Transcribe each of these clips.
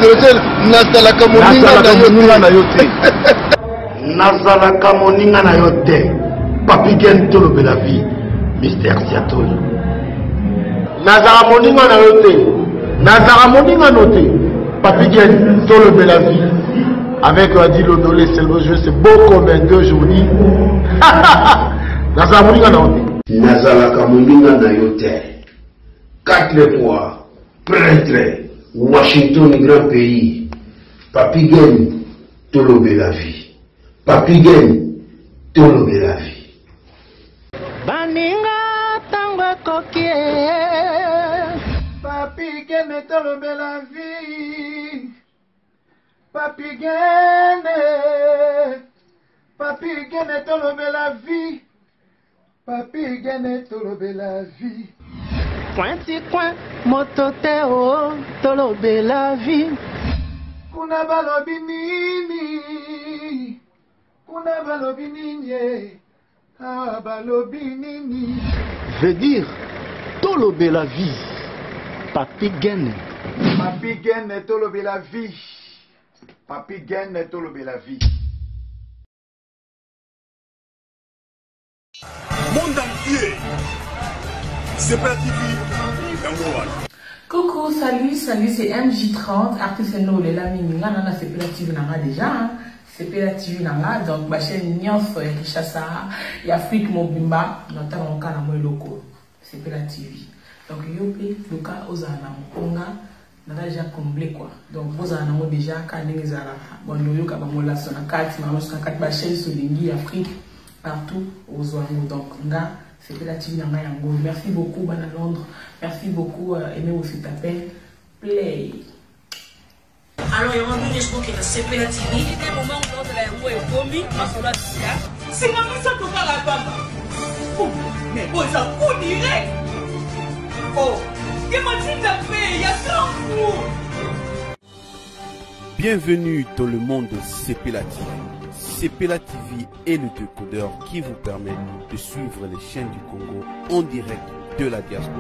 adressé nazalaka moninga na yo te. Nazalaka moninga na yo te. Papi Gen tolobe la vie. Mystère Siatoli. Nazara moninga na yo te. Nazara moninga no te. Papi Gen tolobe la vie. Avec Adilo Dolé, c'est le jeu, c'est beau comme un deux journées. Nazara moninga na yo te. Nazalaka moninga na yo te. 4 fois prêtre. Washington, grand pays. Papi Gen tolobe la vie. Papi Gen tolobe la vie. Baninga tango kokie. Papi Gen tolobe la vie. Papi Gen. Papi Gen tolobe la vie. Papi Gen tolobe la vie. Pointi coin mototeo tolobe la vie. Kuna balobi nini. Kuna balobi nini. Ah, balobi nini. Veut dire tolobe la vie. Papi Gen. Papi Gen tolobe la vie. Papi Gen tolobe la vie. Monde entier. C'est pas TV. Coucou, salut, c'est MJ30, artiste Nole la Minga, nana c'est pas la TV nanga déjà, hein. C'est pas la TV nanga, donc ma chaîne Nyonso ya Kishasa, ya Afrique Mobimba, notamment kana mo loko, c'est pas la TV. Donc yope, Luka Ozana Mkonga, nana déjà comblé quoi. Donc Ozana mo déjà kaningi zara, bon yoka ba mo la sona 4, ma mo sona 4 ba chaîne Solingi Afrique partout aux Oiseaux. Donc nga c'est la TV nanga yango. Merci beaucoup bana Londres. Merci beaucoup aimé aussi taper play. Alors il y a un moment je crois que c'est la TV. Il y a un moment où la yango est combi, ma sola c'est pas ça que va la baba. Oh, mais bon ça coup direct. Oh, que m'a dit taper, il y a tant pour. Bienvenue dans le monde de CPLA TV. CPLA TV est le décodeur qui vous permet de suivre les chaînes du Congo en direct de la diaspora.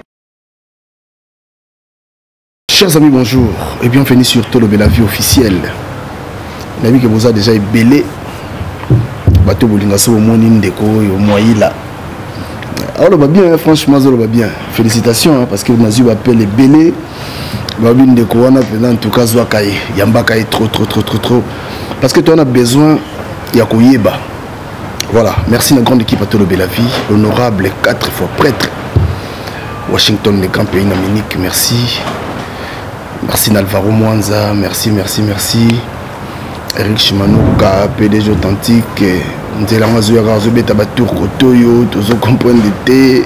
Chers amis, bonjour et bienvenue sur Tolobe la vie officielle. La vie que vous a déjà belé. Bateau Bolingaso au monde Indeko et au Moïla. Alors, va bien, franchement, ça va bien. Félicitations parce que vous avez appelé belé. Babine de Kouana, en tout cas, Zouakaye, Yambakaye, trop. Parce que tu en as besoin, Yakouyeba. Voilà, merci à la grande équipe à Tolobe la vie, honorable 4 fois prêtre. Washington, les grands pays d'Amérique, merci. Merci Nalvaro Mwanza, merci. Eric Chimanouka, PDG authentique. Nzela Mazuya Gazobe Tabatour Kotoyo, tous comprendre l'été.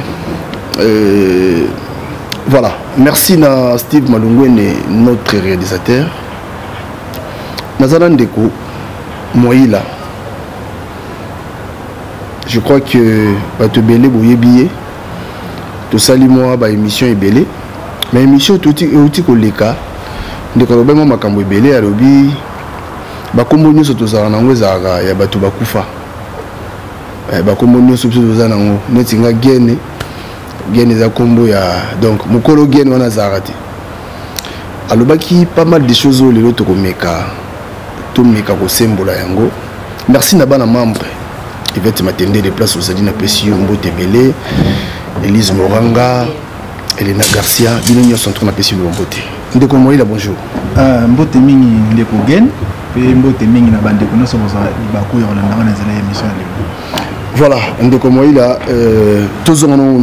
Voilà, merci à Steve Malungwene, notre réalisateur. Nazalan Deko, Moïla. Je crois que Bato Belé Boye Billet, tout ça, moi, bah émission est belé. Mais émission tout est collègue. De quand on m'a cambo belé à l'obi, bah comme nous sommes tous en anglais, il y a Bato Bakufa. Bah comme nous sommes tous en anglais, nous sommes gagné. Gagné combo ya donc mukolo gagné wana zarati. Alobaki pas mal de choses au lelo to komeka. To meka ko sembola yango. Merci na bana membre. Il va te m'attendre des places aux Adina Pesio Mbote Belé, Elise Moranga, Elena Garcia, Bino sont trop na Pesio Mbote. Ndeko Moïla bonjour. Mbote mingi ndeko gen, pe Mbote mingi na bande ko no so za libako ya na na zela émission lelo. Voilà, Ndeko Moïla, tous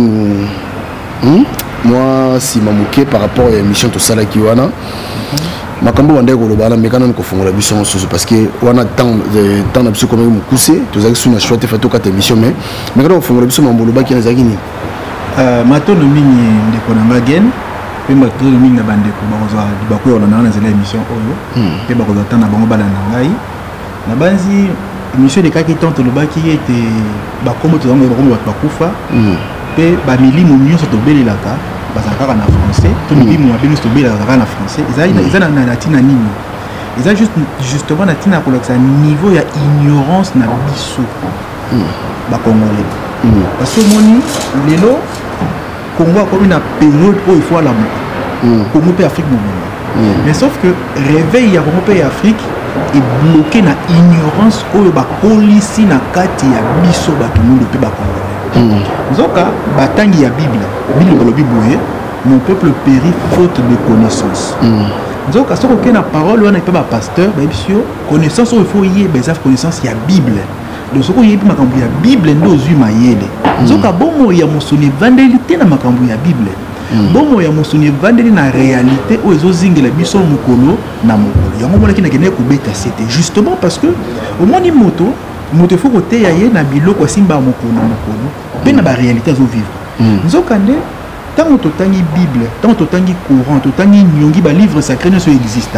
moi, si Mamouké par rapport à l'émission de Sala Kiwana, ma cambo wande ko lobala mais quand on konfongola biso soso parce que on a tant de biso comme mu couser tous avec une choix fait quatre émissions mais quand on konfongola biso mambolo ba kina zakini matono mingi ndeko nanga gen pe matono mingi na bande ko bakoza dibako yo na zela émission oyo pe bakoza tana bango bala na ngai na banzi émission de kaki tante lobaki était ba komo to zango ba kufa pe ba milimo nyonso to belelaka bazaka na français to milimo ya belusto belelaka na français ils na latina nini ils juste justement latina ko la niveau ya ignorance na biso ba congolais parce que moni lelo Congo a comme une période où il faut la Congo pe Afrique mobile Mais sauf que réveil ya Europe et Afrique est bloqué na ignorance oyo ba police na kati ya biso ba tumundo pe ba congolais. Zoka batangi ya Bible balobi boye mon peuple périt faute de connaissance. Donc, à ce qu'on a la parole, on n'a pas de pasteur, mais bien connaissance, il faut y avoir connaissance, il y a Bible. Donc, ce qu'on y a la Bible, nous avons une donc, bon, il y a mon sonné vandalité dans ma Bible. Bon, il y a mon sonné vandalité dans la réalité, où ils ont zingé la bison mukolo, na mukolo. Il y a un moment qui n'a gagné pour bêta, c'était justement parce que, au moins, il moto faut que tu aies na bilo, quoi, simba mukolo, mais na la réalité, ils ont vivre. Donc, tant que tu as une Bible, tant que tu as un courant, tu as un livre sacré qui existe,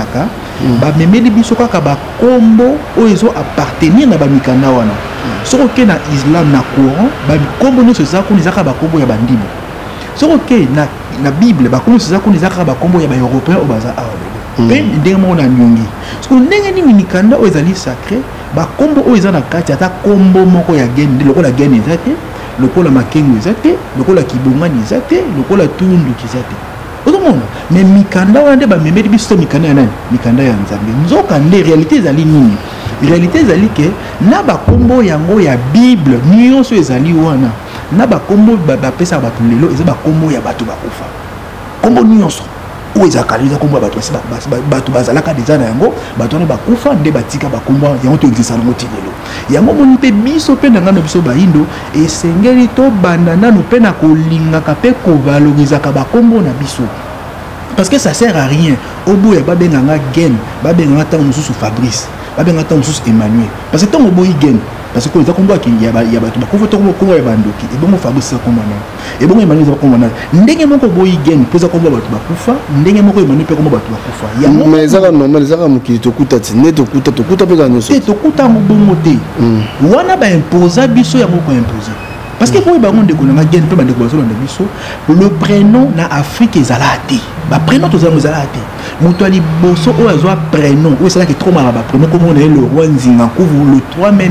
tu même des biso ka ba combo ils ont appartenir na ba mikanda wana. So que na islam na courant, ba combo no ça ko nizaka ba combo ya bandibo. So que na Bible ba combo ça ko nizaka ba combo ya ba européen au baza awa. Ben ndenge na nyongi. So ndenge ni mikanda o ezali sacré, ba combo o ezana kati ata combo moko ya gene, lokola gene ezate. Lokola makengo ezate, lokola kibongani ezate, lokola tundu kizate. Otomona, mais mikanda wana ba memeli biso mikanda ya nani? Mikanda ya Nzambe. Nzoka nde réalité ezali nini? Réalité ezali ke na ba kombo yango ya Bible nyonso ezali wana. Na ba kombo ba pesa ba lelo eza ba kombo ya bato ba kufa. Kombo nyonso o ezakaliza kombo ba bato bazalaka deja na yango, bato na ba kufa nde batika ba kombo yango to existe na motilelo. Yango moni pe biso pe na ngano biso bayindo esengeli to banda nanu pe na kolingaka pe kovaloriza ka bakombo na biso parce que ça sert à rien obo ya babenganga Gen babenganga tango mususu Fabrice babenganga tango mususu Emmanuel parce que tango boyi Gen parce que za kombo ki ya bato bakufa to kombo ya bandoki e bongo Fabrice ko mwana e bongo Emmanuel za ko mwana ndenge moko boyi Gen pesa kombo bato bakufa ndenge moko Emmanuel pe kombo bato bakufa ya mais zaka normal zaka mukili to kuta ti ne to kuta pe ka nyoso to kuta mo bongo te wana ba imposer biso ya moko imposer parce que pour bango ndeko na Gen pe ba ndeko bazo na biso le prénom na Afrique ezalati ba prénom to ezalati muto ali boso o azwa prénom o c'est là que trop mal ba prénom comme on est le roi Nzinga Kuvu le 3 mai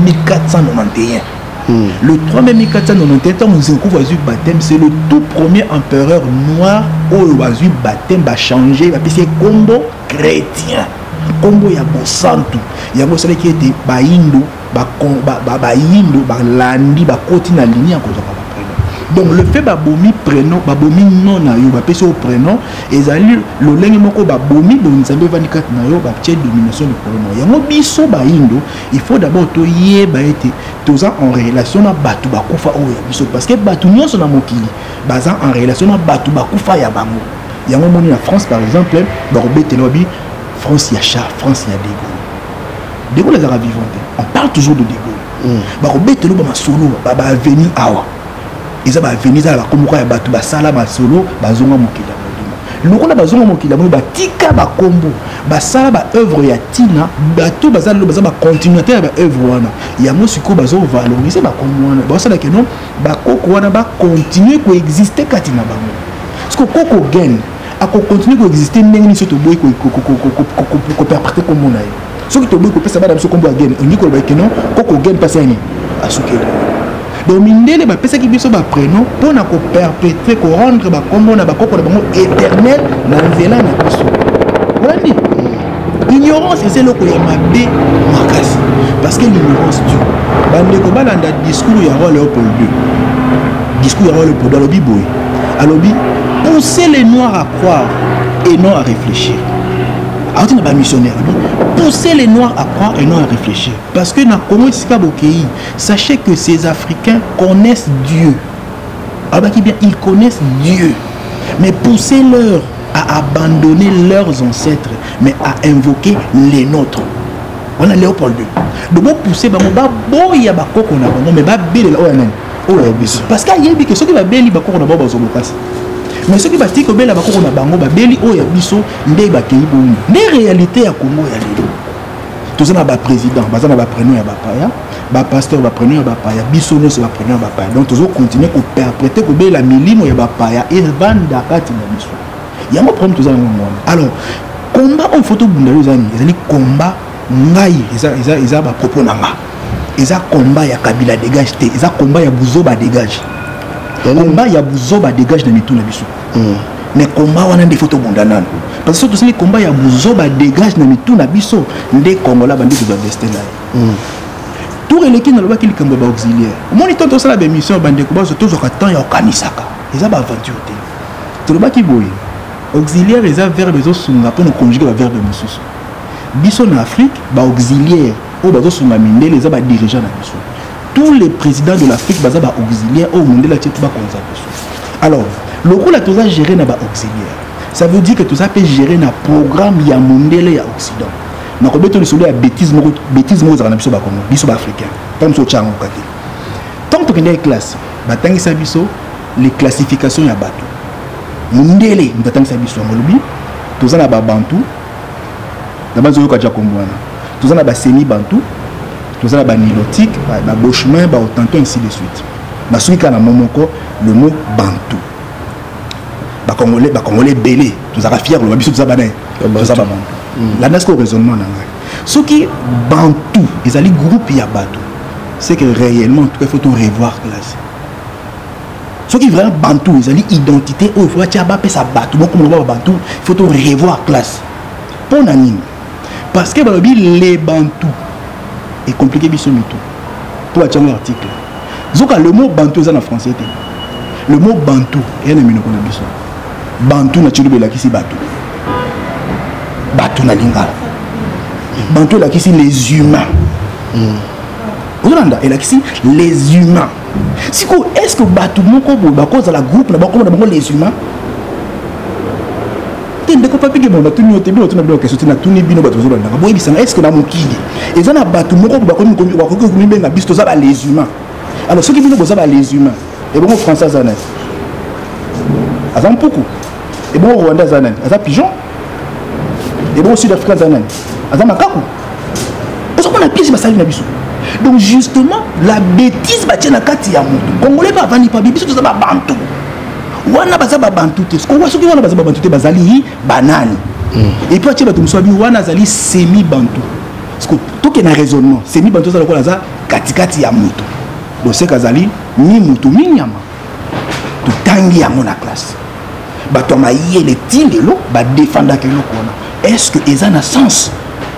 1491 le 3 mai 1491 tant Nzinga Kuvu azwa baptême c'est le tout premier empereur noir o azwa baptême ba changer ba pesi combo chrétien combo ya bosantu yango c'est là qui était ba indo ba indo ba landi ba koti na ligne en kozoka ba prénom donc le fait ba bomi prénom ba bomi non na yo ba pesi au prénom ezali lo lenge moko ba bomi bo nzambe vanikat na yo ba tie domination du prénom yango biso ba indo il faut d'abord to yeba ete toza en relation na batu ba kufa o ya biso parce que batu nyonso na mokili baza en relation na batu ba kufa ya bango yango moni na France par exemple ba robete lobi France ya chat France ya De Gaulle les Arabes vivants. On parle toujours de Gaulle. Bah robete lo ba solo ba avenir awa. Ils ba avenir za ba komuka ya batu ba sala ba solo ba zonga mokila modimo. Lokola ba zonga mokila mo ba tika ba kombo ba sala ba œuvre ya tina batu ba zalo ba za ba continuateur ba œuvre wana. Ya mo siko ba zo valoriser ba kombo wana. Ba sala ke non ba koko wana ba continuer ko exister katina bango. Parce que koko gain a ko continuer ko exister ndenge ni soto boy ko perpétuer comme on a. Ce qui te dit que ça va dans ce combat gain, on dit que le non, qu'on gagne pas ça ni à ce qu'il donc mindele ba pesa ki biso ba prénom pour na ko perpétrer ko rendre ba combo na ba koko na bango éternel na nzela na biso. Voilà dit. Ignorance c'est le ko ya mabe makasi parce que l'ignorance tue. Bande ko balanda discours ya roi Léopold II. Discours ya roi Léopold II alobi boy. Alobi pousser les noirs à croire et non à réfléchir. Alors tu n'as pas missionnaire. Pousser les noirs à croire et non à réfléchir. Parce que dans Congo Sikabokéi, sachez que ces Africains connaissent Dieu. Alors bien, ils connaissent Dieu. Mais poussez-leur à abandonner leurs ancêtres, mais à invoquer les nôtres. On a Léopold II. Donc vous poussez, il y a bakoko na bango, mais belle parce qu'il y a que ceux qui va belle bakoko na bango bazolokasi. Mais ceux qui battent que belle bakoko na bango beli o ya biso nde ba kei bongo ne réalité ya Congo ya lelo tous na ba président bazana ba prénom ya ba paya ba pasteur ba prénom ya ba paya biso no se ba prénom ya ba paya donc tous continuer ko perpétuer ko bela milimo ya ba paya et banda kati na biso ya mo problème tous na ngomba alors combat en photo bundalo zani ezali combat ngai eza ba propos nanga eza combat ya Kabila dégage eza combat ya Buzoba dégage combat ya Buzoba dégage na mitu na biso mais combat wana nde photo bondanana parce que tout les combat ya buzoba dégage na mitu na biso nde Congolais bandi ko destin là tout releki na lobaki likambo ba auxiliaire moniteur to sala ba mission bande ko ba zo to zo ka temps ya okanisaka eza ba aventure te to lobaki boye auxiliaire eza verbe zo sunga pour nous conjuguer ba verbe mosusu biso na Afrique ba auxiliaire o ba zo sunga mindele eza ba dirigeant na biso tous les présidents de l'Afrique baza ba auxiliaire au monde la tête ba konza biso alors le rôle là tout ça gérer na ba auxiliaire ça veut dire que tout ça peut gérer na programme ya mondele ya occident na ko beto lisolo ya bêtise mo za na biso ba kono biso ba africain comme so chango kati tant que ndé classe batangisa biso les classifications ya bato mondele batangisa biso ngolobi tout ça na ba bantu na bazo yo ka jakombwana tout ça na ba semi bantu tout ça na ba nilotique ba bochemin ba autanto ainsi de suite na suika na momoko le mot bantu ba congolais belé tout ça fier le biso tout ça banaye tout ça ba bantu la nasco raisonnement na ngai ce qui bantu ils allaient groupe ya bato c'est que réellement tout il faut tout revoir classe ce qui vraiment bantu ils allaient identité il faut tia ba pesa bato bon comme le bantu il faut tout revoir classe pour nani parce que les bantu est compliqué biso mito pour tia l'article zoka le mot bantu ça en français le mot bantu et na minoko na biso bantu na tshilobela kisi bato bato na lingala bantu la kisi les humains Olanda et la kisi les humains siko est-ce que bato moko bo ba cause la groupe na ba ko na bango les humains tende ko papi ke bonda tuni otebi otuna bilo ke sotina tuni bino bato zo landa boyi bisanga est-ce que na mokili ezana bato moko ba ko mi benga bisto za ba les humains alors ceux qui bino boza ba les humains et bon français zanet avant beaucoup et bon Rwanda zanet aza pigeon et bon sud-africain zanet aza makaku parce qu'on a pièce basali na biso donc justement la bêtise batie na kati ya moto congolais ba vandi pa biso toza ba bantu wana baza ba bantu te ko waso ki wana baza ba bantu te bazali banani et puis atie bato musabi wana zali semi bantu parce que tout que na raisonnement semi bantu za lokola za katikati ya moto donc c'est kazali ni moto ni nyama to tangi ya mona classe bato maïe les tindelo ba défendre que lokona est-ce que eza na sens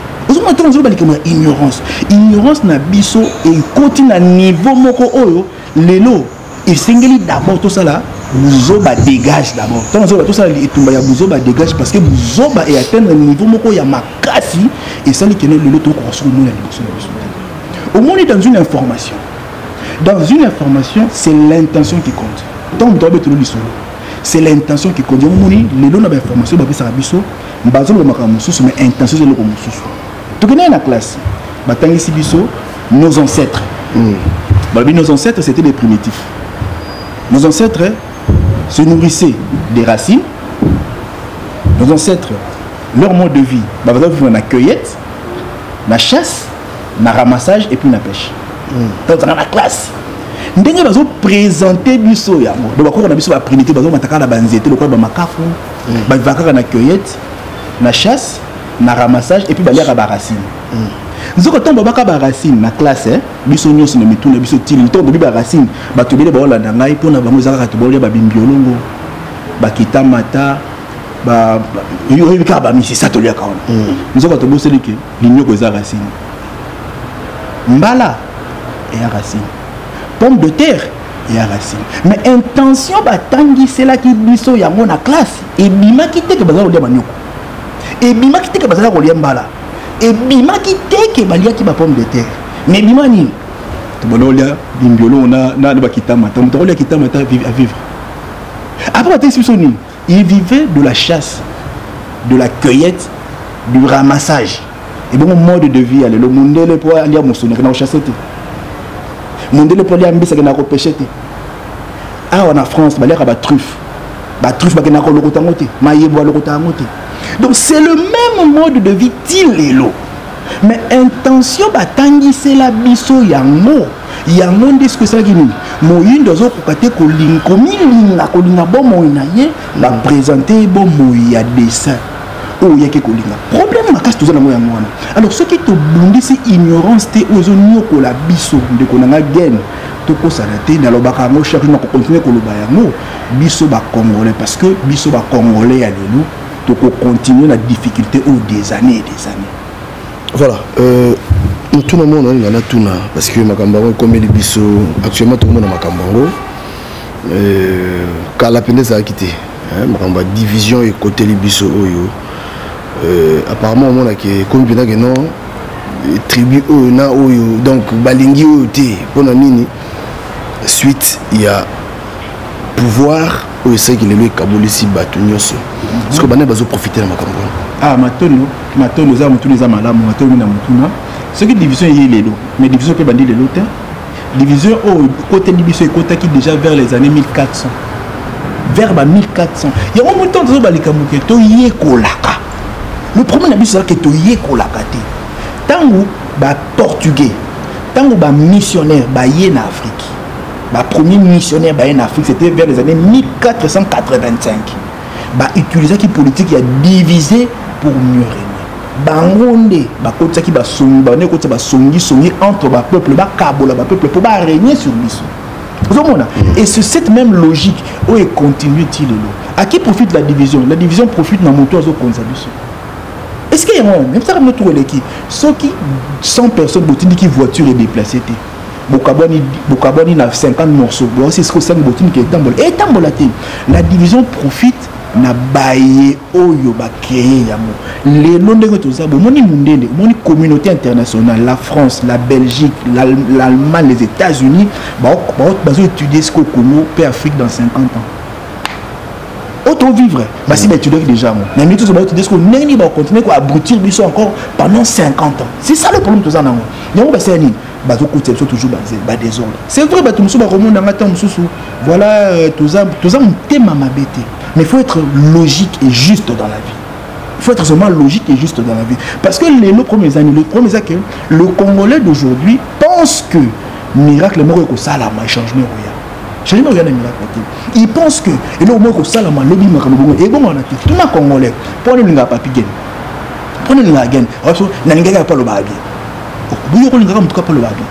ignorance na biso et continue à niveau moko oyo lelo esengeli d'abord tout ça là buzoba dégage d'abord tant tout ça etumba ya buzoba dégage parce que buzoba et atteindre niveau moko ya makasi et ça li kene lelo to ko so mo na liboso na biso au moins dans une information c'est l'intention qui compte donc doit être le solo c'est l'intention qui compte moni lelo na ba information ba pesa biso mbazo le makambo susu mais intention c'est le comme susu tu connais la classe batangisi biso nos ancêtres nos ancêtres c'était des primitifs nos ancêtres se nourrissaient des racines nos ancêtres leur mode de vie vivre na cueillette na chasse na ramassage et puis na pêche dans la classe ndenge bazo présenter biso yango donc bakoko na biso ba primitif bazo mataka na banzete lokwa ba makafu ba vakaka na cueillette na chasse na ramassage et puis balia ba racine nzoko tomba baka ba racine na classe biso nyonso na mituna biso tili tomba ba racine bato bele ba olanda ngai pona bango zaka to bolia ba bimbiolongo ba kitamata ba yo bika ba misi satolia ka ona nzoko to boselike linyoko za racine mbala et racine pomme de terre et racine mais intention batangi c'est là qui biso ya mona classe et bima kite ke bazalo dia manyoko et bima kite ke bazala kolia mbala et bima kite ke balia ki ba pomme de terre mais bima ni to bonolia bimbiolo na ba kitamata to bonolia kitamata à vivre après batangi biso ni il vivait de la chasse de la cueillette du ramassage et bon mode de vie le mondele pour aller à mosona na chasser mondele pour aller à mbisa na ko pêcher te ah on a France baleka ba truffe ba na ko lokota ngote mayebo lokota ngote donc c'est le même mode de vie tilelo mais intention batangi c'est la biso yango nde ce que ça qui ni moyindo zo kokate ko linga bon moyina ye ba présenter bon moya dessin oh yake ko linga problème makasi toza na moya ngwana alors ce qui te bundi c'est ignorance te ozo nyoko la biso de konanga gen toko sanate na lobaka ngo chaque jour na continuer ko loba yango biso ba congolais parce que biso ba congolais ya lelo toko continuer la difficulté au des années et des années. Voilà, tout le monde on a tout parce que makambango comme les biso actuellement tout le monde a makambango kala peneza a quitté makamba division et côté les biso oyo apparemment on a que comme bien que non tribu na oyo donc balingi oyo té pona nini suite il y a pouvoir oyo c'est que le kabolisi batu nyoso parce que bana bazo profiter na makambango. Ah, matono za mutuna za malamu matono na mutuna ce qui division est lelo mais division que bandi lelo te division au côté division côté qui déjà vers les années 1400 vers 1400 il y a un moment de balika muketo yekolaka le problème na biso c'est que to yekolaka te tango ba portugais tango ba missionnaire ba yé na Afrique ba premier missionnaire ba yé na Afrique c'était vers les années 1485 ba utiliser qui politique a divisé pour mieux régner bangonde ba kotsa ki ba songi ba ne kotsa ba songi entre ba peuple ba kabola ba peuple pour ba régner sur biso. Et c'est cette même logique où est continue t il à qui profite la division profite dans mon tour au biso. Est-ce qu'il y a un même ça me trouve qui ceux qui 100 personnes botine qui voiture est déplacée Bokaboni na 50 morceaux c'est ce que 5 botine qui est tambola et tambola la division profite na baye oyo ba créer yamo les londe to za moni mundende moni communauté internationale la France la Belgique l'Allemagne les États-Unis bazo étudier ce que Congo peut Afrique dans 50 ans auto vivre bah si étudier déjà moi mais tout ça ba étudier ce que neni ba continuer ko abrutir biso encore pendant 50 ans c'est ça le problème to za nango yango ba c'est ni bazo côté toujours basé ba désordre c'est vrai ba tout muso ba remonda ngata mususu voilà tout ça thème mabete. Mais il faut être logique et juste dans la vie. Il faut être seulement logique et juste dans la vie. Parce que les premiers années, le Congolais d'aujourd'hui pense que miracle mort que ça la changement rien. Il pense que et là au moins que ça la lobby makambo et bon on a tout le Congolais pour ne pas papier. Pour ne pas gagner. Na ninga pas le bagage. Buyo ko ninga mtuka pas le bagage.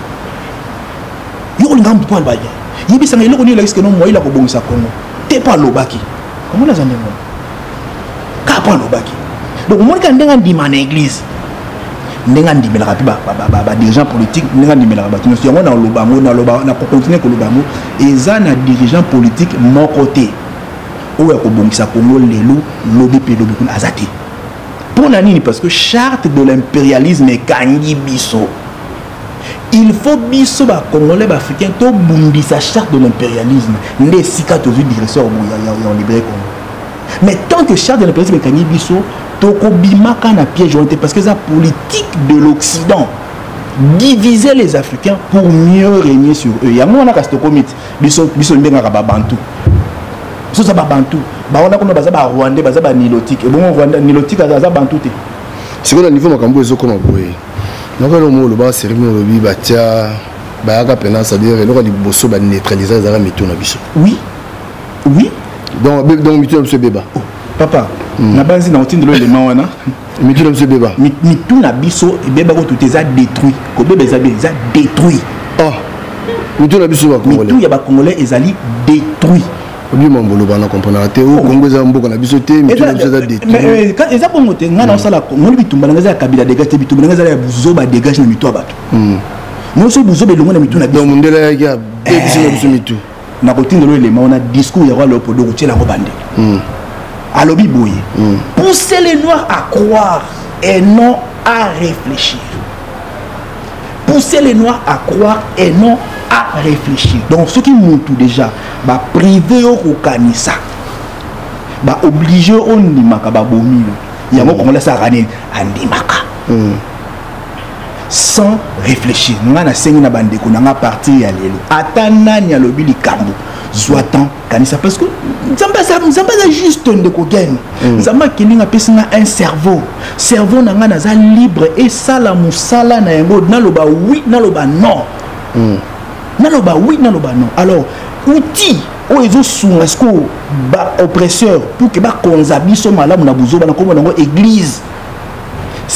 Yo ninga mtuka pas le bagage. Yibi sanga ile ko ni la iske no moi la ko bongisa Congo. T'es pas le bagage. Comment les années Qu'apprend le baki. Donc moi quand on dit dans l'église, on dit mais la dirigeants politiques, on dit mais la bâtiment. Si on a le bango, on a continuer que le bango. Et ça na dirigeants politiques mon côté. Où est que bon ça Congo les loups, lobby pédobi qu'on azati. Pour nani parce que charte de l'impérialisme est kangi biso. Il faut biso ba congolais africain to bundi sa charte de l'impérialisme les sika to vu directeur en libéré Congo. Mais tant que charte de l'impérialisme est kangi biso to ko bimaka na piège parce que la politique de l'Occident diviser les Africains pour mieux régner sur eux. Ya mona ka stokomit biso ndenga ka bantu. Biso sa bantu. Ba on a kono baza ba Rwandais baza ba nilotique et bon Rwanda nilotique za bantu te. C'est quoi le niveau makambo ezo koma boye. Donc le mot le bas cérémonie le bi batia bayaka pena c'est-à-dire le li bosso ba neutraliser za mitu na biso. Oui. Donc mitu na biso beba. Oh, papa, na base na otinde le élément wana. Mitu na biso beba. Mitu na biso beba ko tout ça détruit. Ko beba za détruit. Ah. Mitu na biso ba congolais. Mitu ya ba congolais ezali détruit. Obi mambolo bana comprendre te o Congo za mboka na biso te mitu na biso za détruit. Mais quand eza bongo te ngana osala ngoli bitumba nga za kabila dégage bitumba nga za ya buzoba dégage na mitu abato. Moi so buzoba longo na mitu na biso. Donc mundela ya biso na biso mitu. Na kotinda lo élément on a discours ya le podo ko tiela ko bande. Alobi boye. Pousser les noirs à croire et non à réfléchir. Pousser les noirs à croire et non à réfléchir. Donc ce qui montre déjà ba privé au kanisa ba obligé on nimaka ba bomi yango congolais ça rani andimaka sans réfléchir ngana sengi na bandeko na parti ya lelo atana nya lobi likambo zoatan kanisa parce que nzamba za juste ndeko gagne nzamba kilinga pesinga un cerveau na ngana za libre et sala musala na yango na loba oui na loba non naloba oui naloba non alors outil o ezo sunga sko ba oppresseur pour que ba konza biso malamu na buzoba na kombo nango église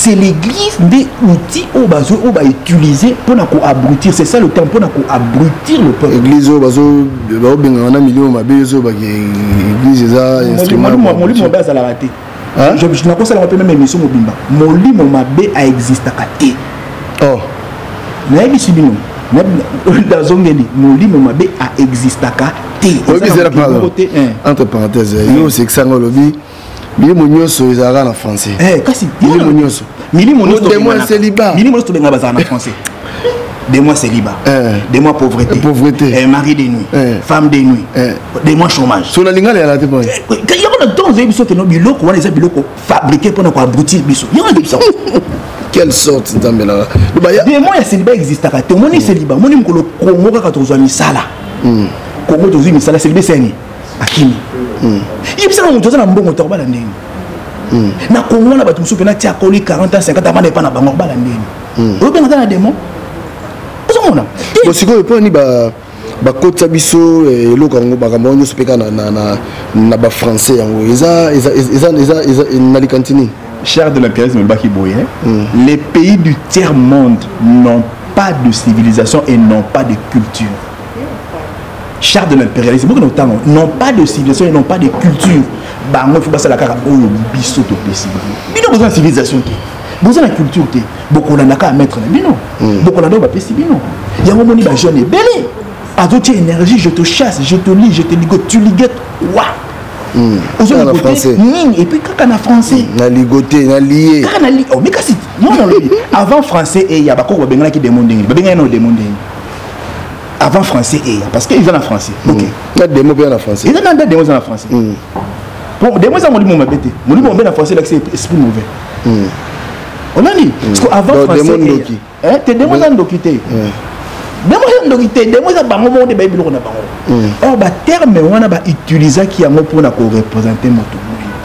c'est l'église des outils au bazo au va utiliser pour abrutir, c'est ça le terme, pour abrutir le peuple. L'église au bazo on a million ma bezo ba église ça instrument mon livre base à la raté. Je n'ai pas ça la même émission mobimba. Mon livre mabé a existé à té. Oh. Na bi sibino. Dans zongeli, mon livre mabé a existé à té. Entre parenthèses, yo c'est que ça ngolobi. Mili monyoso ezara en français. Kasi mili monyoso. Mili monyoso des mois célibat. Mili monyoso benga bazana en français. Des mois célibat. Des mois pauvreté. Pauvreté. Mari de nuit. Femme de nuit. Des mois chômage. Sur la ligne là la témoin. Il y a dans un biso que nos biloko wana eza biloko fabriqué pour abrutir biso. Il y a un biso. Quelle sorte d'ambela. Des mois ya célibat existe à te moni célibat. Moni mkolo Congo ka tozwa misala. Congo tozwa misala célibat c'est ni. Akimi. Il y a un peu de mbongo to bala ndeni. Na Congo na batu musupe na tia koli 40 ans 50 ans pas na bango bala ndeni. O bien na demo. Ozomona. Bo siko po ni ba kota biso eloko ngo ba kambo sopeka na ba français yango. Eza na likantini. Cher de l'impérialisme baki boye. Les pays du tiers monde n'ont pas de civilisation et n'ont pas de culture. Chars de l'impérialisme, n'ont pas de civilisation et n'ont pas de culture. Bah, moi, il faut passer la carte au biseau de possible. Mais non, besoin de civilisation. Besoin de culture. Beaucoup d'en a qu'à mettre. Mais non. Beaucoup d'en a pas possible. Il y a un moment où les jeunes sont belés. À d'autres énergie, je te chasse, je te lis, je te ligote. Tu ligotes. Waouh. Aux autres français. Et puis, quand on a français. On a ligoté, on a lié. Oh, mais qu'est-ce que c'est? Avant français, il y a beaucoup de gens qui demandent. Avant français parce qu'ils ont en français. OK. Il y a des mots bien en français. Ils ont des mots en français. Bon, des mots en mon bête. Mon livre en français là c'est esprit mauvais. On a dit parce qu'avant français hein, tu des mots en dokité. Des mots en dokité, des mots en bango monde de bible on a bango. Or ba terme on a ba utiliser qui a mot pour représenter moto.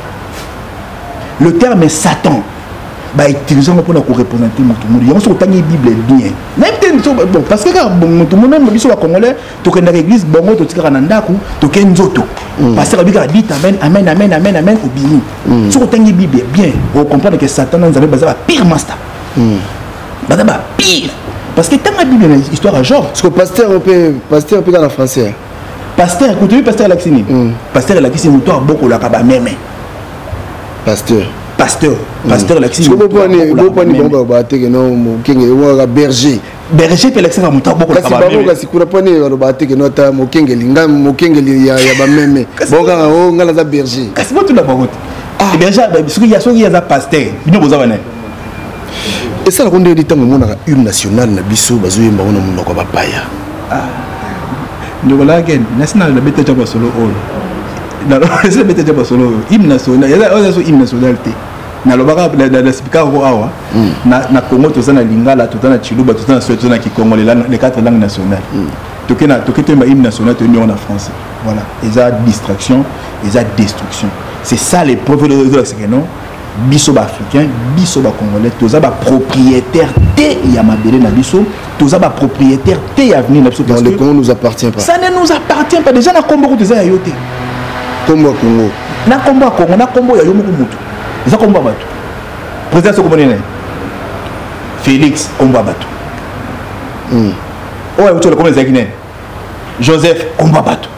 Le terme est Satan. Bah utilisant pour représenter moto. On se tient Bible bien. Même bon parce que tout le monde biso congolais to kenda l'église bongo to tika na ndaku to kenzoto. Pasteur bika dit amen amen amen amen amen au bini. Si on tient Bible bien, on comprend que Satan nous avait basé pire master. Bah pire parce que tant la Bible une histoire à genre. Parce que pasteur peut en français. Pasteur écoutez pasteur Laxini. Pasteur Laxini moto beaucoup la kaba même. Pasteur Laxini. Je comprends pas berger. Berger peut Laxini monter beaucoup la kaba même. Kasi kuna pone robate que nota mokengeli ngam mokengeli ya ba meme. Bonga o ngala za berger. Kasi botu la bangote. Berger parce qu'il y a ceux qui a pasteur. Bino boza wana. Et ça la konde dit tango mona hymne national na biso bazoyemba ona monoko ba paya. Ndola again national na beta chapa solo all. Na c'est beta chapa solo hymne national. Il y a hymne nationalité. Na lobaka na speaker ko awa na Congo to na lingala to na chiluba to na soto na kikongo les quatre langues nationales. Tokete ma hymne national to en français. Voilà, ils a distraction, ils a destruction. C'est ça les prophètes de la non biso ba africain, biso ba congolais, toza ba propriétaire té ya mabele na biso, toza ba propriétaire té ya avenir na biso parce que le Congo nous appartient pas. Ça ne nous appartient pas déjà na Congo toza ya yoté. Congo Congo. Na Congo na Congo ya yomo mutu. Eza komba bato. Président Soko Monene. Félix komba bato. Ouais, vous le connaissez qui n'est. Joseph komba bato.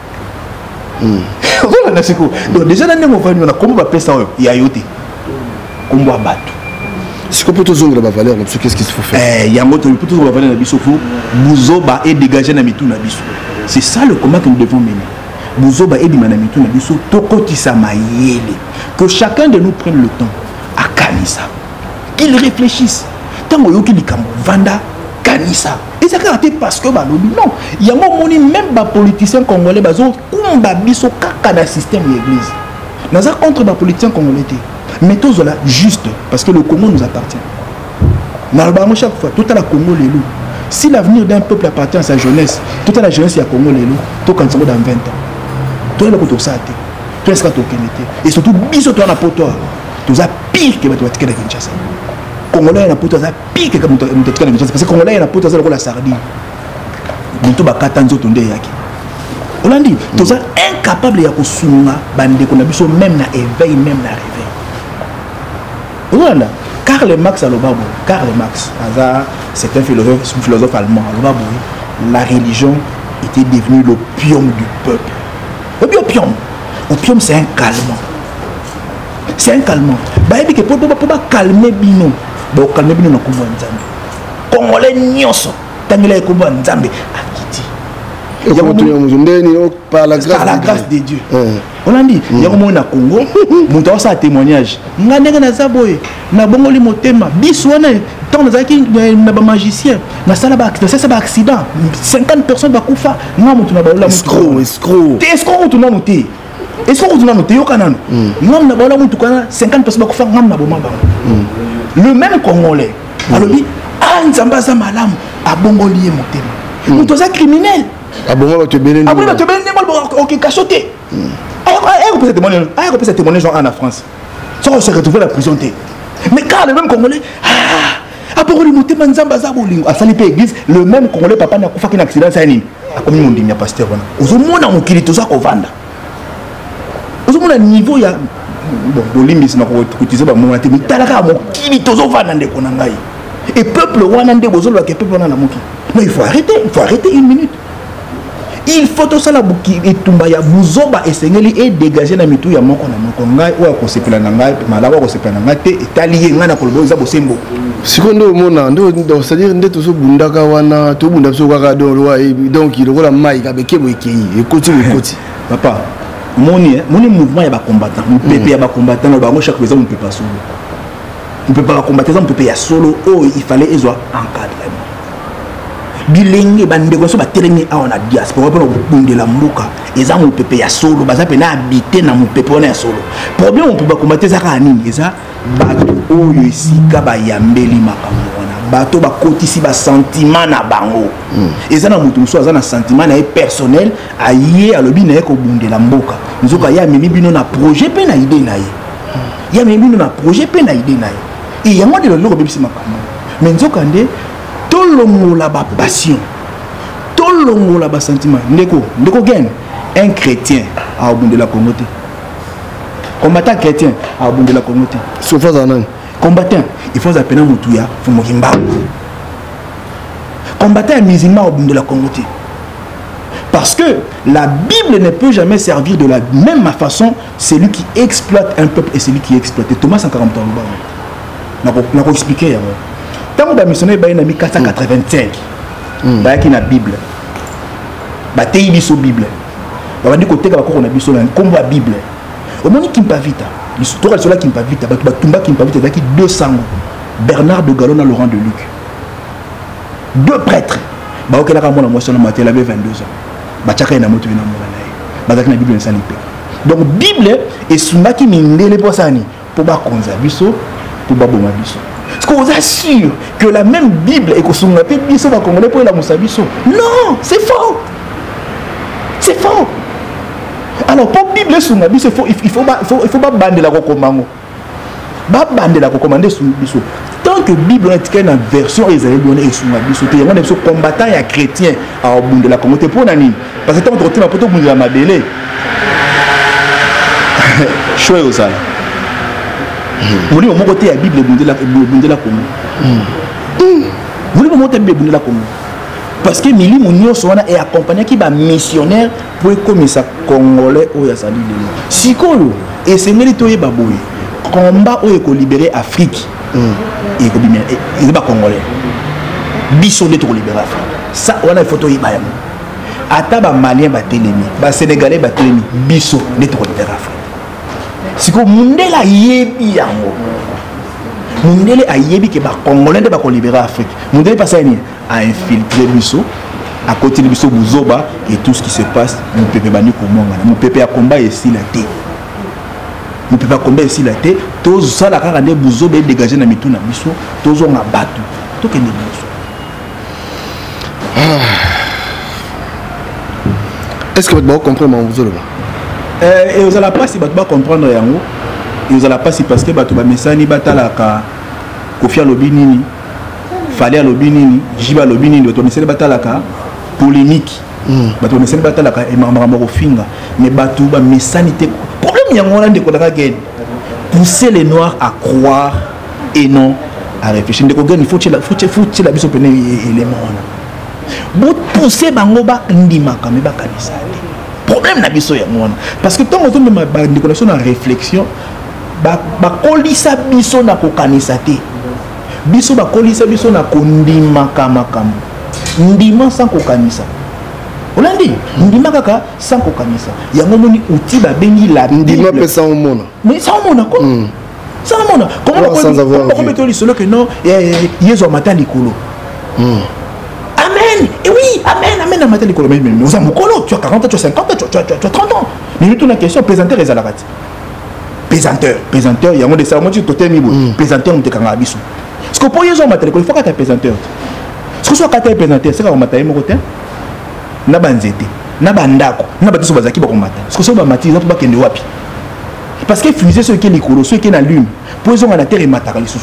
Donc déjà dans nos familles on a komba pesa ya yoté. Komba bato. Si qu'on peut toujours la valeur, qu'est-ce qu'il faut faire? Il y a un mot pour toujours la valeur na biso pour Bouzoba et dégager na mitu na biso. C'est ça le combat que nous devons mener. Bouzoba et Dimanamitu na biso tokotisa mayele. Que chacun de nous prenne le temps à Kanisa. Qu'il réfléchisse. Tant que yoki likambo vanda Kanisa. Et ça caractère parce que bah non, il y a un moni même ba politiciens congolais bazo kumba biso kaka na système l'église. Naza contre ba politiciens congolais. Mais tous là juste parce que le Congo nous appartient. Nalbamo chaque fois tout à la Congo les loups. Si l'avenir d'un peuple appartient à sa jeunesse, toute la jeunesse il y a Congo les loups, tout quand dans 20 ans. Tout le monde ça tout est-ce que tu es et surtout biso toi na poto tu as pire que tu vas te Kinshasa. Congolais na poto ça pire que tu te Kinshasa parce que Congolais na poto ça la sardine. Bintu ba katanzo tonde yaki. On a dit tu es incapable ya kosunga bande ko na biso même na éveil même na réveil. Voilà car Karl Marx c'est un philosophe allemand. La religion était devenue l'opium du peuple. L'opium, c'est un calmant. C'est un calmant. Pour calmer Bino, calmer Bino, Congolais nyonso, Tangela Kobo Nzambe, Akiti. Par la grâce de Dieu. On a dit, il y a un moment au Congo, mon temps ça témoignage. Ngandenge na zaboye, na bongoli motema, biswana, tant nazaki na ba magicien, na sala ba accident, 50 personnes ba kufa, nga mutu na ba la escroc. Escroc tu na muti. Escroc tu na muti yo kanano. Ngam na ba la mutu kana 50 personnes ba kufa ngam na boma ba. Le même Congolais, alobi, ah nzamba za malamu, abongoli motema. Mutu za criminel. Abongo tu belé. Abongo tu belé OK cachoté. Aïe, témoigner en France. Ça se retrouver à la prison. Mais car le même Congolais, le même Congolais, papa n'a pas fait un accident, ça n'y a comme on dit, il n'y a pas pasteur. Aux hommes, on a qui est tout ça qu'on vend. Aux hommes, à niveau, il y a. Bon, l'olimis n'a pas utilisé par mon mais talaka, mon qui est tout ça qu'on vend. Et peuple, on a des besoins, le peuple, on a la moquille. Non, il faut arrêter une minute. Il faut tout ça la bouki et tumbaya buzoba et sengeli et dégager na mitu ya moko na moko ngai ou ko sepela na ngai malaba ko sepela na ngai te etalié ngana ko loboza bosembo sikondo mona ndo c'est-à-dire nde to so bundaka wana to bunda so kaka donc il rola mai ka beke boikei et koti papa moni mouvement ya ba combattant mon pépé ya ba combattant na ba chaque fois on peut pas solo on peut pas combattre on peut pas ya solo oh il fallait ezo encadrer bilenge bandeko so batelemi a on a diaspora pour bonder la mboka eza mo pepe ya solo baza pena habiter na mo pepe on ya solo problème on peut pas combattre ça ka nini eza bato oyo esika ba yambeli makambo wana bato ba kotisi ba sentiment na bango eza na mutu so aza na sentiment na personnel aye alobi na ko bonder la mboka nzoka ya mimi bino na projet pe na idée na ye ya mimi bino na projet pe na idée na ye et yango de loko bebisi makambo mais nzoka nde tolongola ba passion tolongola ba sentiment ndeko gagne un chrétien a obundé la communauté combattant chrétien a obundé la communauté sauf ça non combattant il faut appeler mutuya fumokimba combattant musulman a obundé la communauté parce que la Bible ne peut jamais servir de la même façon celui qui exploite un peuple et celui qui exploite Thomas 140 ans n'a pas expliqué tant que missionnaire ba na 1485 ba qui na Bible ba tei biso Bible ba di côté ba ko na biso na kombo ya Bible au moni Kimpavita l'histoire sur la Kimpavita ba tumba Kimpavita qui 200 Bernard de Galon à Laurent de Luc deux prêtres ba ok la ka mona motion na matin avait 22 ans ba chaka na moto na mona na ba na Bible na salipe donc Bible et sumaki mindele posani pour ba konza biso pour ba boma biso. Est-ce que vous êtes sûr que la même Bible est que son appel biso va congolais pour la Moussabiso? Non, c'est faux. C'est faux. Alors pour Bible son biso il faut pas bander la recommando. Ba bander la recommander sur biso. Tant que Bible est une version israélienne et sur biso, il y a des combattants et chrétiens à Obunde la communauté pour nani parce que tant que tu as poto Obunde la mabele. Choix au ça. Vous voulez mon côté la Bible de la commune. Vous voulez mon côté Bible de la commune. Parce que Mili Mounio Soana est accompagné qui va missionnaire pour comme ça congolais ou ya sali de si kolo et c'est mérite oye baboy combat oye ko libérer Afrique et ko bien et ba congolais biso de trop libérer Afrique ça on a photo yeba yamo ata ba malien ba telemi ba sénégalais ba telemi biso de trop libérer Afrique. Si vous Mundela yebi yango Mundele a yebi que ba congolais de ba libérer l'Afrique. Mundele passe à infiltrer Bisso à côté de Bisso Buzoba et tout ce qui se passe mon pépé bani comment mon pépé a combat ici la tête. Mon pépé a combat ici la tête. Tous ça la cara de Buzoba dégager na mitu na Bisso. Tous on a battu. Tout que Bisso. Est-ce que vous comprenez mon Buzoba? Et vous allez pas si vous comprendre yango et vous allez pas si parce que batu ba mesani batalaka kofia lobinini fallait lobinini jiba lobinini batu mesani batalaka polémique batu mesani batalaka et mamama ko finga mais batu ba mesani te problème yango na ndeko daka gen pousser les noirs à croire et non à réfléchir. Il faut que la biso pene élément. Vous poussez bango ba ndima quand même ba kanisa. Problème na biso ya mona. Parce que tant que on a une déconnexion en réflexion, ba kolisa biso na ko kanisa te. Biso ba kolisa biso na ko ndima kama. Ndima sans ko kanisa. Olandi, ndima kaka sans ko kanisa. Ya ngomoni outil ba bengi la ndima pe sans mona. Mais sans mona quoi? Sans mona. Comment on peut dire solo que non, yezo mata likolo. Amen. Et oui, amen, amen, amen, les colombiens. Mais nous avons tu as 40 ans, tu as 50 ans, tu as 30 ans. Mais nous, une question, présenteur et Zalarat. Présenteur, il y a un des salons, tu es présenteur, on te kanga abisu. Ce que pour les gens, il faut que tu es présenteur. Ce que soit quand tu es présenteur, c'est quand on t'aime au côté. Na banzete, na bandako, na batiso bazaki ba komata. Ce que soit ba matiza to ba kende wapi. Parce que fusée ceux qui les colos, ceux qui na lune, posons à la terre et mataka les sous.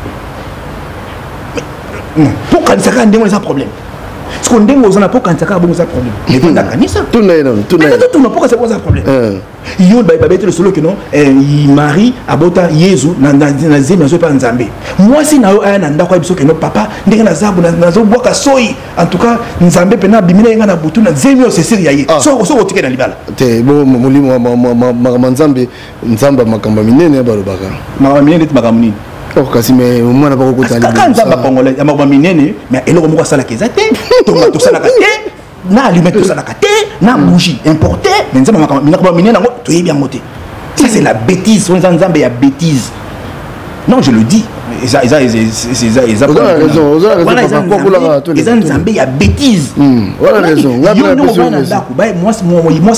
Pour quand ça a un problème. Ce qu'on dit aux enfants quand ça a un problème. Mais vous n'avez ça. Tout n'est pas pourquoi ça pose un problème. Il y a le solo que non, il marie à Bota Yezu na zemi na pas nzambe. Moi si na un anda kwa biso que non papa ndenge na zabu na zo boka soyi en tout cas nzambe pena bimina nga na butu na zemi o sesiri yaye. So otike na libala. Te bo molimo nzambe makamba minene ba lobaka. Makamba minene te makamba minene. Oh, kasi mais au moins on n'a pas beaucoup de temps. Quand ça va congolais, il y a beaucoup de minéraux, mais il y a beaucoup de salades qui zate, tomates salades qui, na allumettes salades qui, na bougie importée, mais ça m'a beaucoup de minéraux, tout est bien monté. Ça c'est la bêtise, on a il y a bêtise. Non, je le dis. Ils ont raison. Les Nzambé, il y a bêtise. Voilà raison. Moi,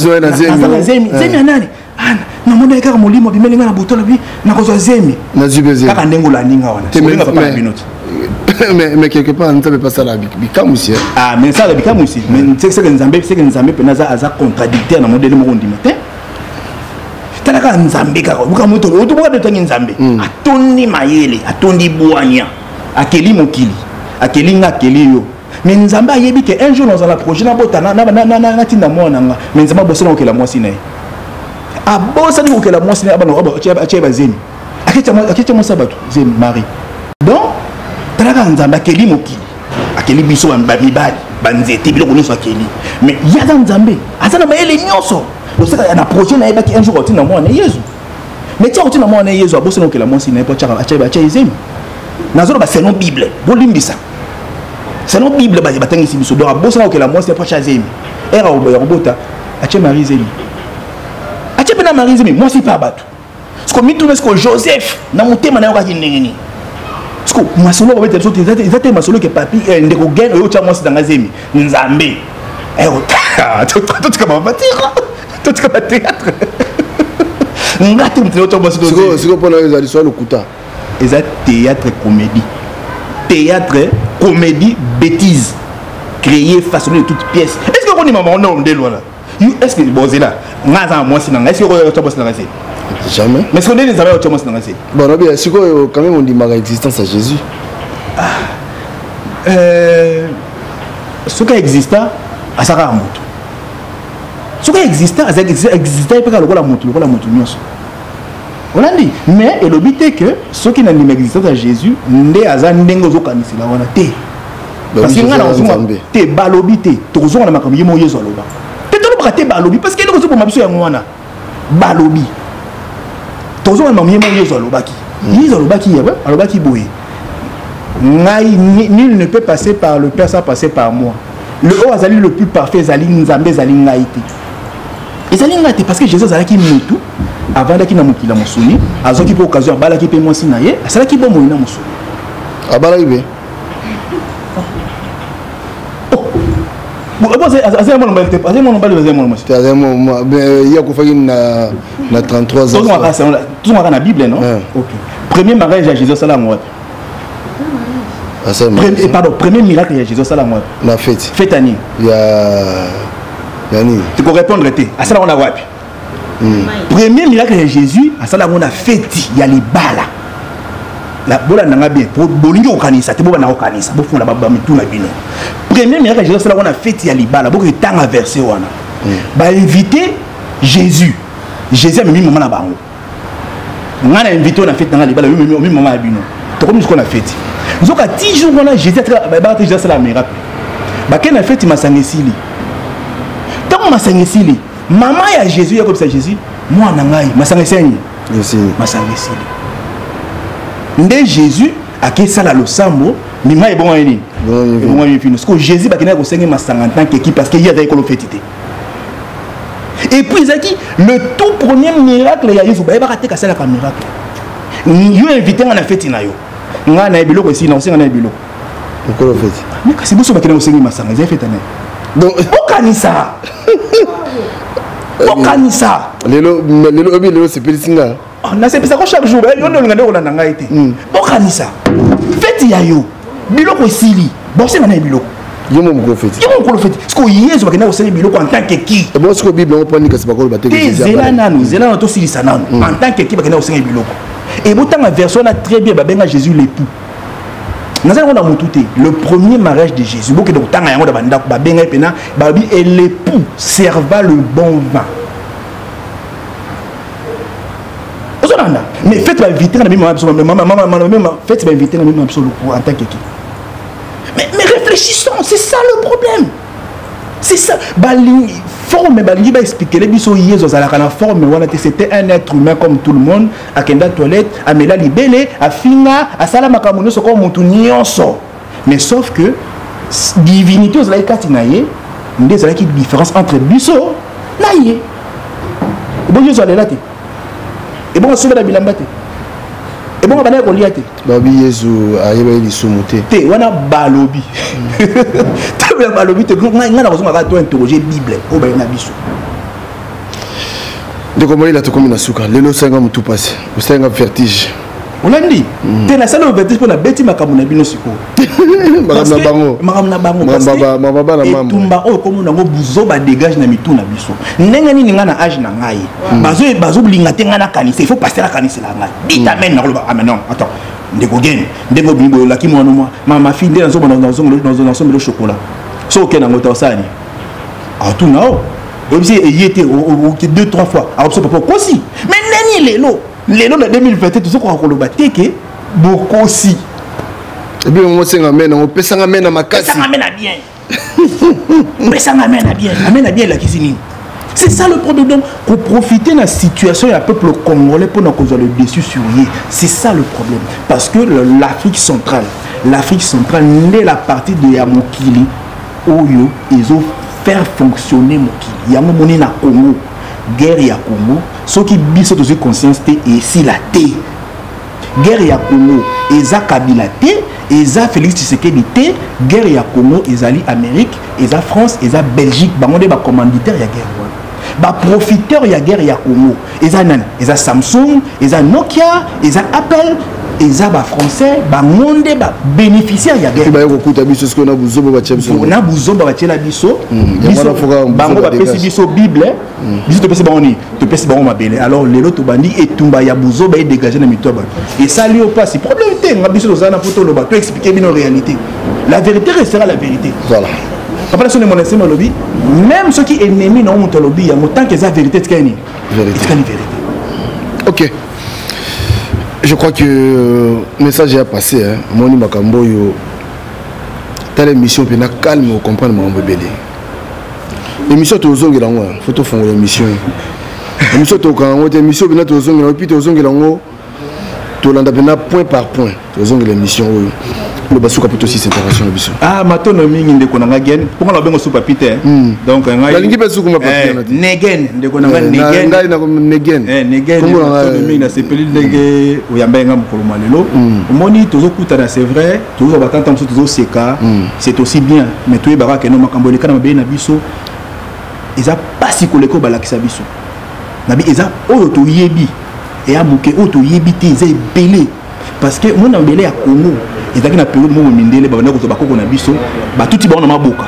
na mona ekaka molimo bimelinga na butola bi na kozwa zemi na zubeze kaka ndengola ninga wana selinga papa binoti mais quelque part on ne peut pas ça la bikamusi ah mais ça la bikamusi mais c'est que Nzambe pena za contradicteur na modèle mo ndima te talaka Nzambe kaka bukamuto otuboka de tangi Nzambe atondi mayele atondi bwanya akeli mokili akeli nga akeli yo mais Nzambe ayebi que un jour dans la projet na botana na tinda mwana nga mais Nzambe bosana okela mwasi na ye a bosa ni okela mwasi na abana acheba zemi akicha mwasa batu zemi mari donc talaka Nzambe akeli mokili akeli biso bamibali banzete biloko nyonso akeli mais yaza Nzambe azana mayele nyonso losaka na projet na yebaki un jour otina mwana Yesu mais tia otina mwana Yesu abosa na okela mwasi na ye po acheba zemi nazolo ba c'est non bible bolimbisa c'est non bible ba batangisi biso donc abosa na okela mwasi po acheba zemi era obota acheba mari zemi na marizimi moi si pas battu parce que mitourne ce que Joseph na motema na yoka kinengeni parce que masolo ba betso te masolo que papi ndeko gen oyo cha moi si dans zemi Nzambe tout comme batira tout comme théâtre ngati mtelo cha moi si c'est quoi pour les soit le kuta exact théâtre comédie bêtise créer façonner de toutes pièces est-ce que on dit maman non de loin là est-ce que bon c'est là est-ce que tu as jamais mais est-ce qu'on est les amis tu as bon bien c'est quoi quand même on dit ma existence à Jésus ce qui existe à Sarah Moto ce qui existe il peut le moto on a dit mais le but est que ce qui n'a pas existence à Jésus n'est à zandengo zokanisi la wana te parce que ngana ozuma te balobi te tozonga na makambo yemo yezo aloba te balobi parce que les gens sont wana balobi tozo na mamiemo yezo alobaki yezo alobaki boye nul ne peut passer par le Père sans passer par moi le haut azali le plus parfait zali Nzambe zali ngaite ezali ngaite parce que Jésus azalaki mutu avant daki na mokila mosuni azoki po occasion balaki pe mwasi na ye asalaki bo moina mosuni abalaki be il y a na 33 ans. Tout dans la Bible, non? Premier mariage à Jésus salam. Pardon, premier miracle à Jésus salam. La fête. Fête année. Il y a tu peux répondre à ça on a wapi. Premier miracle à Jésus, à ça on a fête, il y a les balas. La bola nanga bien pour bolingi okanisa te boba na okanisa bo funa baba mitu na bino premier miracle Jésus là on a fait ya libala bo que tanga verset wana ba inviter Jésus a mis maman na bango ngana invité on a fait tanga libala mi maman ya bino comme ce qu'on a fait. Nous avons 10 jours, on a Jésus a la miracle. Baken a fait Masangesili. Tant Masangesili, maman ya Jésus, ya comme ça Jésus, moi nangai, Masangesili. Masangesili. Ndé Jésus a qui ça là le sambo, mima est bon ani. Bon ani fini. Parce que Jésus bakena ko sengi masangantan qui parce qu'il y a des colofétité. Et puis Zaki, le tout premier miracle il y a eu ba raté ka ça la miracle. Yo invité on a fait inayo. Nga na biloko ici na osenga na biloko. Pourquoi le fait? Mais kasi boso bakena ko sengi masanga, j'ai fait tane. Donc okanisa. Okanisa. Lelo c'est petit na c'est ça chaque jour yo ndo ngande ko na ngai te. Okanisa. Fête ya yo. Biloko isili. Bosenga na biloko. Yo mo ko fête. Yo mo ko fête. Parce que Yesu bakena ko sengi biloko en tant que qui. Et bon ce que Bible on prend ni kasi bakolo bateke. Zela nanu to silisa nanu. En tant que qui bakena ko sengi biloko. Et pourtant la version là très bien babenga Jésus l'époux. Le premier mariage de Jésus, et l'époux serva le bon vin. Mais faites inviter en tant que qui. Mais réfléchissons, c'est ça le problème. C'est ça. Forme, il va expliquer les bisous hier aux la forme. C'était un être humain comme tout le monde. À Kenda toilette, à Mela libellé, à Fina, à Salamakamono, c'est comme tout nyonso. Mais sauf que divinité aux la katinaye, des la différence entre bisous, naye. Bon Dieu soit là. Et bon on sauve la bilambate. Et bon on va aller liate. Babi Yesu ayeba ili sumuté. Te wana balobi. Te balobi te ngana kozonga ka to interroger Bible o ba na biso. De comment il a tout comme na suka. Lelo senga mutu passe. O senga vertige. On a dit te na sala vertige pour na beti makamu na bino siko. Makam na bango. Mama na mama. Tumba o comme na ngo buzo ba dégage na mitu na biso. Nenga nini ngana âge na ngai. Bazo blinga te ngana kanisa. Il faut passer la kanisa la ngai. Dit amen na loba amen non. Attends. Ndeko gen. Ndeko bibo la ki mo ma fille dans le chocolat. So ke na ngota osani. Ah tout nao. Obsi y était 2-3 fois. Ah obso papa kosi. Mais nani lelo. Lelo na 2021 tout ça ko koloba teke bokosi. Et bien on senga mena, on peut senga mena makasi. Senga mena bien. Mais senga mena bien. Amena bien la cuisine. C'est ça le problème. Donc, pour profiter de la situation du peuple congolais pour nous causer le dessus sur lui. C'est ça le problème. Parce que l'Afrique centrale n'est la partie de Yamokili où ils ont fait fonctionner Mokili. Yamomoni na Congo, guerre ya Congo, ceux qui bisent aussi conscience et ici la thé. Guerre ya Congo, Eza Kabila thé, Eza Félix Tshisekedi thé, guerre ya Congo, Eza Amérique, Eza France, Eza Belgique, bangonde ba commanditaire ya guerre. Ba profiteur ya guerre ya Congo. Eza nan, Eza Samsung, Eza Nokia, Eza Apple, Eza ba français, ba monde ba bénéficiaire ya guerre. Ba yokuta biso ce qu'on a buzo ba tchia biso. On a buzo ba tchia biso. Bango ba pesi biso Bible. Biso to pesi bango to pesi bango mabele. Alors lelo to bandi etumba ya buzo ba dégager na mitoba. Et ça lui au passe. Problème té nga biso zana poto lo ba to expliquer bien en réalité. La vérité restera la vérité. Voilà. Après ça, mon lobby, même ceux qui ennemis n'ont pas lobby, il y a tant que la vérité, c'est une vérité. Ok. Je crois que le message est passé. Moni Makambo, t'as l'émission, puis calme, on comprend mon bébé. L'émission, tu as besoin de l'ango, faut te faire l'émission. L'émission, tu as besoin de l'émission, puis tu as besoin de l'ango, tu as besoin point par point, tu as besoin de l'émission. Le basuka plutôt aussi cette opération de biso. Ah matono mingi ndeko na ngagen pour la bengo soupa pite. Donc ngai. La lingi besuku ma papier na. Negen ndeko na negen. Ngai na negen. Negen. Matono mingi na sepeli ndege oyambenga mukolo malelo. Omoni tozo kutana c'est vrai, tozo batanta mso tozo seka, c'est aussi bien mais toye baraka no makambo le kana mabe na biso. Eza pasi koleko balakisa biso. Na bi eza oyo to yebi et a muke oyo to yebi te eza belé parce que mon ambelé à Congo. Et dans la période où mindele babana ko bakoko na biso ba tuti ba na maboka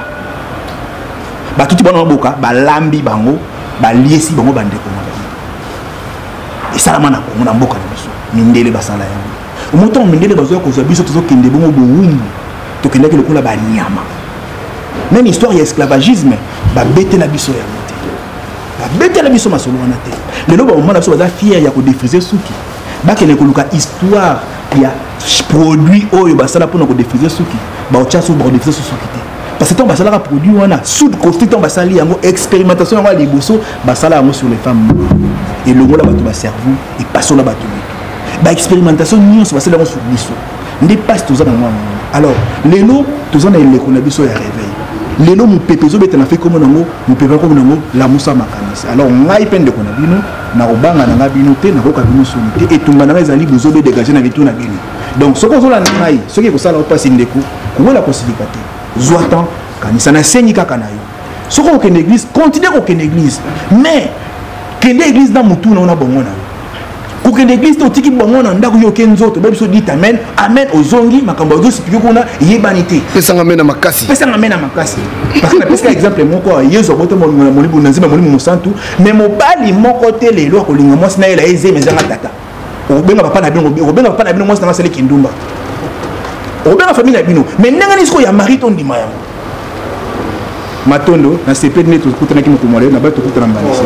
ba lambi bango ba liesi bango bande ko na et ça la mana ko na mboka na biso mindele basala yango au montant mindele bazo ko za biso tozo kende bongo boum to kende ke lokola ba nyama même histoire ya esclavagisme ba bete na biso ya moté ba bete na biso masolo wana te lelo ba mona biso baza fier ya ko défriser suki ba kende ko luka histoire il y a produit oyo basala pour nous diffuser suki ba ocha so ba diffuser suki te parce que tant basala produit wana sous côté tant basali yango expérimentation yango liboso basala yango sur les femmes et le ngola bato ba cerveau et passo la bato ba expérimentation nyonso basala yango sur biso ndi passe tous dans moi alors lelo tous on a le kona biso ya réveil lelo mon pepezo bete na fait comme nango mon pepe comme nango la musa makanisi alors ngai pende kona bino na obanga na ngabino te na koka bino sonité et tumba na ezali bozo be dégager na bitu na bino donc ce qu'on zola ngai ce qui ko sala ko passer ndeko ko la possibilité zoatan kanisa na senyi kaka na yo ce qu'on que l'église continue ko que l'église mais que l'église dans mutu na ona bongo na ko que l'église to tiki bongo na ndako yo kenzoto ba biso dit amen amen ozongi makambo zo sipiko kuna yebanité pesa ngamena makasi parce que na pesa exemple moko yezo boto mo libu nzima mo libu santu mais mo bali moko te lelo ko linga mo sina ela eze mezanga tata obenga papa na bino mo sina sele kindumba obenga famille na bino mais ndanga nisko ya mari to ndima ya matondo na CP ne to kutana ki moko mole na ba to kutana mbanisi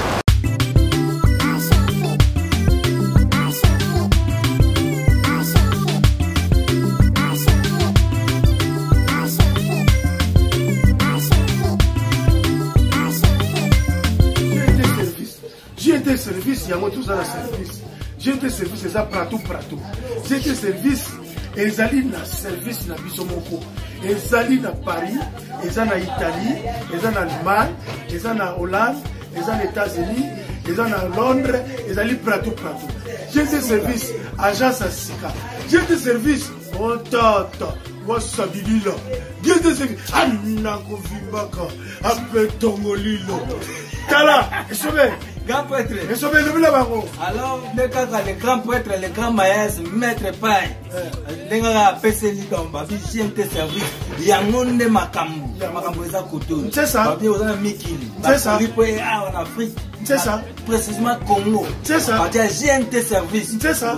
service, il y a tout ça dans service. J'ai été service, c'est ça pratou. J'ai été service, et ils allaient dans service dans Bisomoko. Ils allaient dans Paris, ils allaient en Italie, ils allaient en Allemagne, ils allaient en Hollande, ils allaient aux États-Unis, ils allaient en Londres, ils allaient pratou. J'ai été service, agence à Sika. J'ai été service, oh tata, wasabilila. J'ai été service, Anako Vimbaka, Apetongolilo. Kala, je vais. Grand prêtre. Alors, le grand prêtre, le grand maïs, maître paille. Les gars, PCL dans Babi, GNT service. Il y a un monde de Makambo. Makambo est à côté. C'est ça. Babi, on a Mikili. C'est ça. En Afrique. C'est ça. Précisément Congo. C'est ça. Babi, GNT service. C'est ça.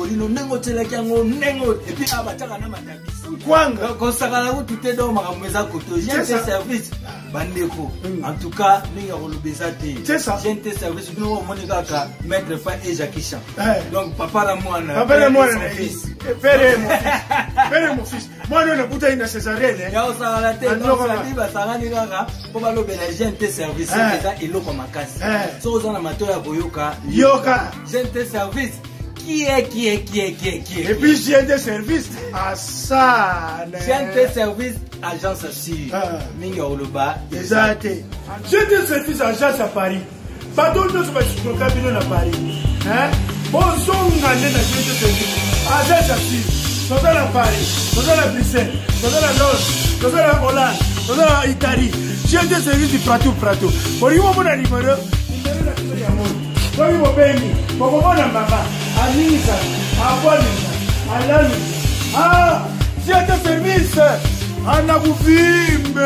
Et puis, Kwanga. Consacré tout est dans Makambo est à côté. GNT service. Bandeko. En tout cas, nous avons le besoin. C'est ça. GNT service. Nous avons maître pas et Jackie Chan. Donc papa la moi fils. Père mon fils. Moi non bouteille na césarienne. Ya osala te donc ça dit ba sangani kaka pour ba lobe la GNT service ça eloko makasi. So ozana mato ya boyoka yoka GNT service qui est et puis GNT service à ça. GNT service agence assure. Mingi oloba exact. GNT service agence à Paris. Pardon, nous sommes à Paris. Bon, son année dans le service. Agence assure. Nous sommes à Paris. Nous sommes à Bruxelles. Nous sommes à Londres. Nous sommes à Hollande. Nous sommes à Italie. J'ai des services du pratou. Pour y avoir un numéro, pour y avoir un pour avoir un baba, à Nisa, à Boalisa, à Lani. Ah, j'ai des services. Anakuvimbe.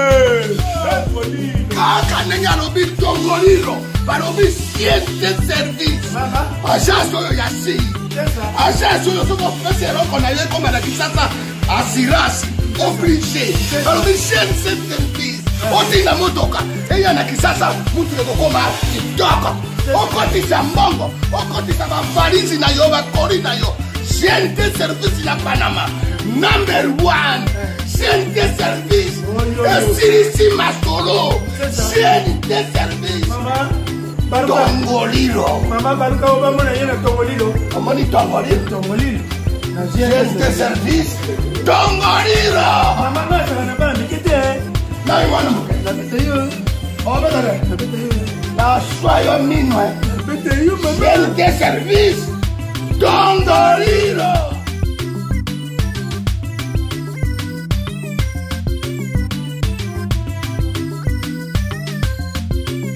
Kanenya lobi tongolilo. Balobi siente service. Agence oyo ya si. Agence oyo soko pese roko na ye koma na kisasa. Assurance obligé. Balobi siente service. Otina motoka. Eya na kisasa mutu ekokoma kitoko. Okotisa mbongo. Okotisa bavalizi na yo bakori na yo. Siente service ya Panama. Number 1. Siente service. Esirisi masolo. Siente service. Tongolilo. Mama baruka obama na yena Tongolilo. Amani Tongolilo. Siente service. Tongolilo. Mama ngasa na bana mikete. Na iwana muke. Na beteyo. Obetare. Na beteyo. Na swayo minwe. Beteyo mama. Siente service. Tongolilo.